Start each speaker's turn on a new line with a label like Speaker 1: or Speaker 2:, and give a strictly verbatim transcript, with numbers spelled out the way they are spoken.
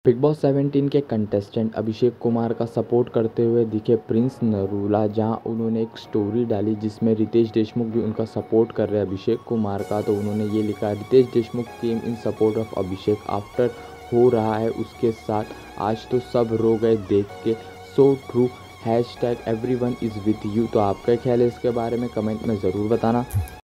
Speaker 1: Big boss seventeen के contestant Abhishek Kumar का support करते हुए दिखे प्रिंस नरूला, जहां उन्होंने एक स्टोरी डाली जिसमें रितेश देशमुख भी उनका सपोर्ट कर रहे हैं अभिषेक कुमार का। तो उन्होंने ये लिखा, Riteish Deshmukh came in support of Abhishek after हो रहा है उसके साथ, आज तो सब रो गए देख के, so true, hashtag everyone is with you. तो आपका ख्याल है इसके बारे में कमेंट में ज़रूर बताना।